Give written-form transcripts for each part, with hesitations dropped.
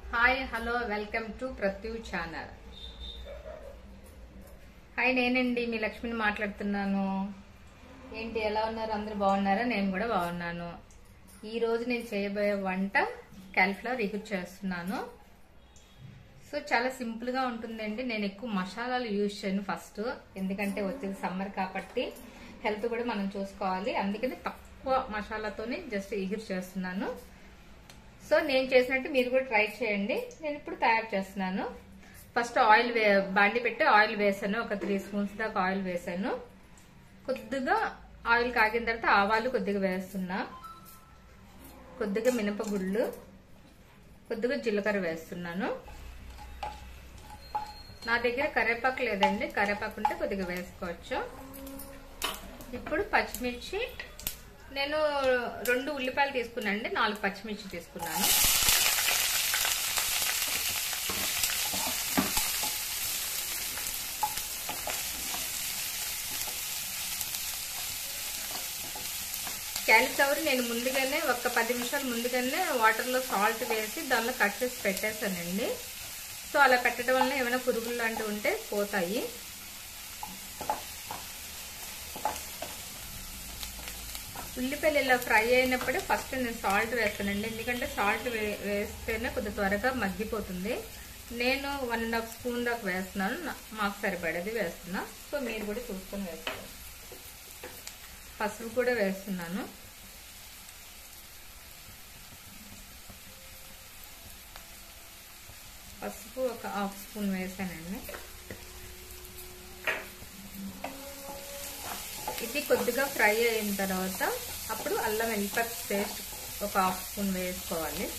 Hi hello welcome to Prathyu channel. Hi, నేనండి మీ లక్ష్మిని మాట్లాడుతున్నాను. ఏంటి, ఎలా ఉన్నారు? అందరూ బాగున్నారా? నేను కూడా బాగున్నాను. ఈ రోజు నేను చేయబోయే వంట కాలీఫ్లవర్ ఎగురు చేస్తున్నాను. సో చాలా సింపుల్ గా ఉంటుందండి. నేను ఎక్కువ మసాలాలు యూజ్ చేయను ఫస్ట్, ఎందుకంటే వచ్చేది సమ్మర్ కాబట్టి హెల్త్ కూడా మనం చూసుకోవాలి. అందుకని తక్కువ మసాలాతోనే జస్ట్ ఎగురు చేస్తున్నాను. సో నేను చేసినట్టు మీరు కూడా ట్రై చేయండి. నేను ఇప్పుడు తయారు చేస్తున్నాను. ఫస్ట్ ఆయిల్ బాండి పెట్టి ఆయిల్ వేసాను. ఒక 3 స్పూన్స్ దాకా ఆయిల్ వేసాను. కొద్దిగా ఆయిల్ కాగిన తర్వాత ఆవాలు కొద్దిగా వేస్తున్నా, కొద్దిగా మినపగుళ్ళు, కొద్దిగా జీలకర్ర వేస్తున్నాను. నా దగ్గర కరివేపాకు లేదండి, కరివేపాకు ఉంటే కొద్దిగా వేసుకోవచ్చు. ఇప్పుడు పచ్చిమిర్చి, నేను 2 ఉల్లిపాయలు తీసుకున్నానండి, 4 పచ్చిమిర్చి తీసుకున్నాను. కాలీఫ్లవర్ నేను ముందుగానే ఒక 10 నిమిషాలు ముందుగానే వాటర్లో సాల్ట్ వేసి దానిలో కట్ చేసి పెట్టేశానండి. సో అలా పెట్టడం వల్ల ఏమైనా పురుగులు లాంటివి ఉంటే పోతాయి. ఉల్లిపాయలు ఇలా ఫ్రై అయినప్పుడే ఫస్ట్ నేను సాల్ట్ వేస్తానండి, ఎందుకంటే సాల్ట్ వేస్తేనే కొద్దిగా త్వరగా మగ్గిపోతుంది. నేను 1.5 స్పూన్ దాకా వేస్తున్నాను, మాకు సరిపడేది వేస్తున్నా. సో మీరు కూడా చూసుకొని వేసుకోండి. పసుపు కూడా వేస్తున్నాను. పసుపు ఒక 1/2 స్పూన్ వేసానండి. ఇది కొద్దిగా ఫ్రై అయిన తర్వాత అప్పుడు అల్లం వెల్లుల్లి పేస్ట్ ఒక 1/2 స్పూన్ వేసుకోవాలి.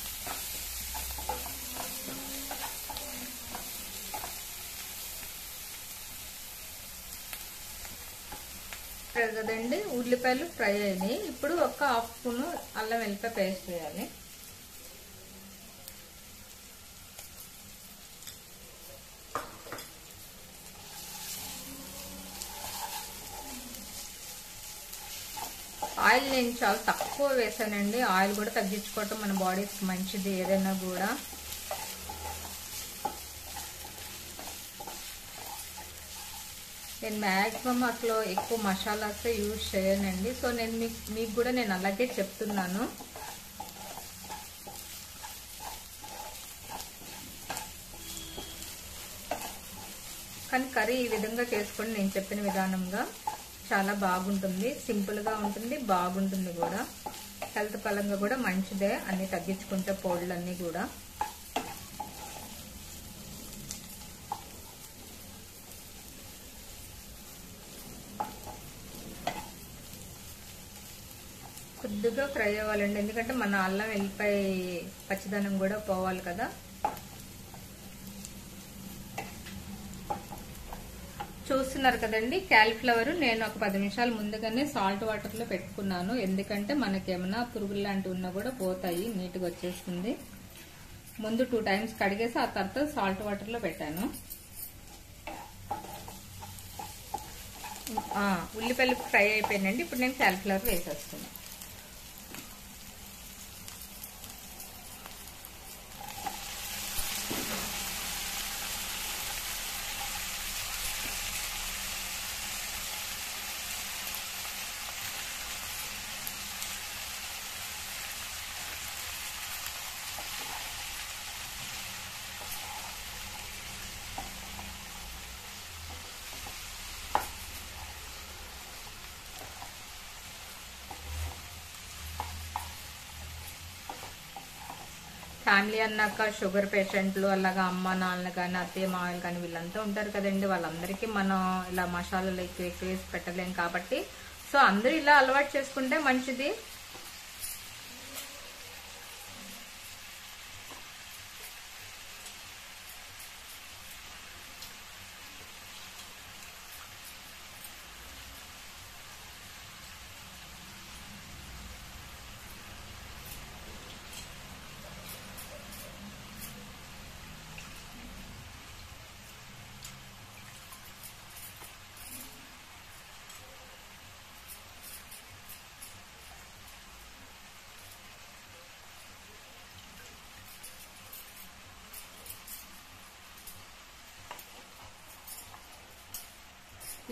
కదండి, ఉల్లిపాయలు ఫ్రై అయినాయి. ఇప్పుడు ఒక 1/2 స్పూన్ అల్లం వెల్లుల్లి పేస్ట్ వేయాలి. ఆయిల్ నేను చాలా తక్కువ వేసానండి. ఆయిల్ కూడా తగ్గించుకోవటం మన బాడీకి మంచిది ఏదైనా కూడా. నేను మ్యాక్సిమం అసలు ఎక్కువ మసాలాస్ యూజ్ చేయనండి. సో నేను మీకు కూడా నేను అలాగే చెప్తున్నాను. కానీ కర్రీ ఈ విధంగా చేసుకోండి, నేను చెప్పిన విధానంగా చాలా బాగుంటుంది. సింపుల్ గా ఉంటుంది, బాగుంటుంది కూడా. హెల్త్ పరంగా కూడా మంచిదే, అన్ని తగ్గించుకుంటే పౌడర్లన్నీ కూడా. కొద్దిగా ఫ్రై అవ్వాలండి, ఎందుకంటే మన అల్లం వెల్లిపాయ పచ్చిదనం కూడా పోవాలి కదా. చూస్తున్నారు కదండి, కాలీఫ్లవర్ నేను ఒక 10 నిమిషాలు ముందుగానే సాల్ట్ వాటర్ లో పెట్టుకున్నాను, ఎందుకంటే మనకి ఏమైనా పురుగులు లాంటివి ఉన్నా కూడా పోతాయి, నీట్ గా వచ్చేస్తుంది. ముందు 2 టైమ్స్ కడిగేసి ఆ తర్వాత సాల్ట్ వాటర్ లో పెట్టాను. ఉల్లిపాయలు ఫ్రై అయిపోయినండి. ఇప్పుడు నేను కాలీఫ్లవర్ వేసేస్తున్నాను. ఫ్యామిలీ అన్నాక షుగర్ పేషెంట్లు, అలాగా అమ్మ నాన్న కానీ అత్తయ్య మామయ్యలు కానీ వీళ్ళంతా ఉంటారు కదండి. వాళ్ళందరికీ మనం ఇలా మసాలాలు ఎక్కువ వేసి పెట్టలేం కాబట్టి, సో అందరూ ఇలా అలవాటు చేసుకుంటే మంచిది.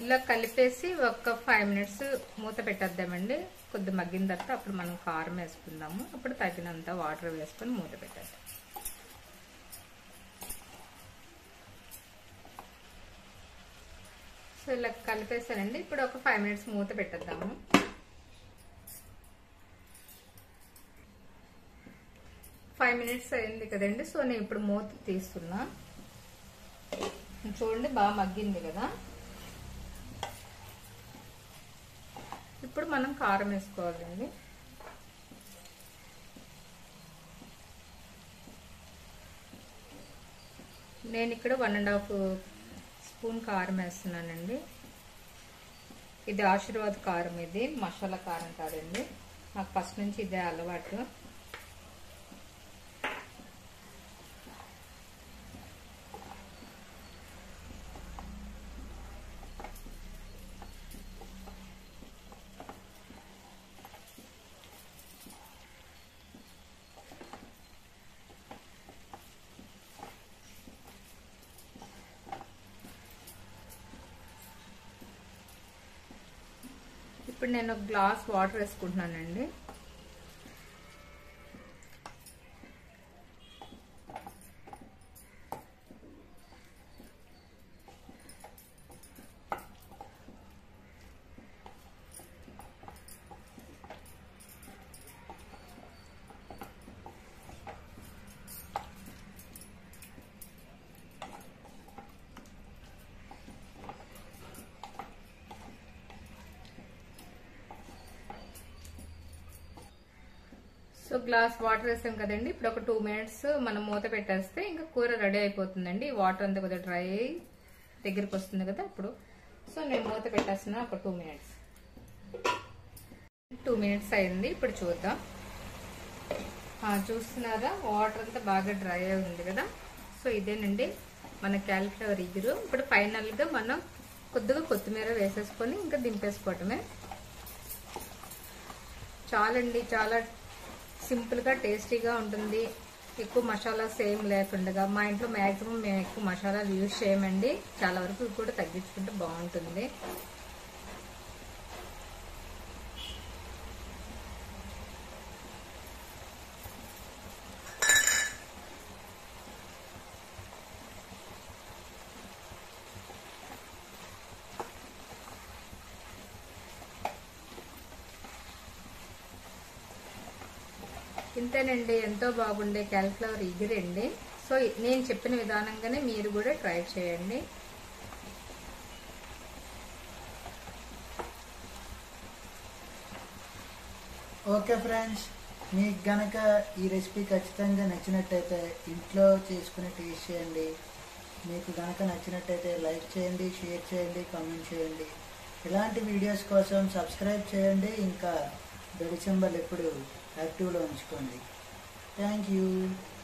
ఇలా కలిపేసి ఒక 5 మినిట్స్ మూత పెట్టేద్దామండి. కొద్ది మగ్గిన తర్వాత అప్పుడు మనం కారం వేసుకుందాము. అప్పుడు తగినంత వాటర్ వేసుకొని మూత పెట్టేద్దాం. సో ఇలా కలిపేసానండి. ఇప్పుడు ఒక 5 మినిట్స్ మూత పెట్టేద్దాము. ఫైవ్ మినిట్స్ అయింది కదండి. సో నేను ఇప్పుడు మూత తీస్తున్నా. చూడండి బాగా మగ్గింది కదా. ఇప్పుడు మనం కారం వేసుకోవాలండి. నేను ఇక్కడ 1.5 స్పూన్ కారం వేస్తున్నానండి. ఇది ఆశీర్వాద్ కారం, ఇది మసాలా కారం కాదండి. నాకు ఫస్ట్ నుంచి ఇదే అలవాటు. ఇప్పుడు నేను ఒక గ్లాస్ వాటర్ వేసుకుంటున్నానండి. సో గ్లాస్ వాటర్ వేసాం కదండి. ఇప్పుడు ఒక 2 మినిట్స్ మనం మూత పెట్టేస్తే ఇంకా కూర రెడీ అయిపోతుందండి. వాటర్ అంతా కొద్దిగా డ్రై అయ్యి దగ్గరికి వస్తుంది కదా అప్పుడు. సో నేను మూత పెట్టేస్తున్నా ఒక 2 మినిట్స్. 2 మినిట్స్ అయింది. ఇప్పుడు చూద్దాం. చూస్తున్నారా, వాటర్ అంతా బాగా డ్రై అయి ఉంది కదా. సో ఇదేనండి మన క్యాలీఫ్లవర్ ఇగురు. ఇప్పుడు ఫైనల్ గా మనం కొద్దిగా కొత్తిమీర వేసేసుకొని ఇంకా దింపేసుకోవటమే. చాలండి, చాలా సింపుల్ గా టేస్టీగా ఉంటుంది. ఎక్కువ మసాలాస్ ఏం లేకుండా. మా ఇంట్లో మాక్సిమం మేము ఎక్కువ మసాలాలు యూజ్ చేయమండి. చాలా వరకు కూడా తగ్గించుకుంటే బాగుంటుంది. ఇంతేనండి, ఎంతో బాగుండే కాలీఫ్లవర్ ఇగురండి. సో నేను చెప్పిన విధానంగానే మీరు కూడా ట్రై చేయండి. ఓకే ఫ్రెండ్స్, మీకు గనక ఈ రెసిపీ ఖచ్చితంగా నచ్చినట్టయితే ఇంట్లో చేసుకుని టేస్ట్ చేయండి. మీకు గనక నచ్చినట్టయితే లైక్ చేయండి, షేర్ చేయండి, కామెంట్ చేయండి. ఇలాంటి వీడియోస్ కోసం సబ్స్క్రైబ్ చేయండి. ఇంకా బెల్ సింబల్ ఎప్పుడు యాక్టివ్లో ఉంచుకోండి. Thank you.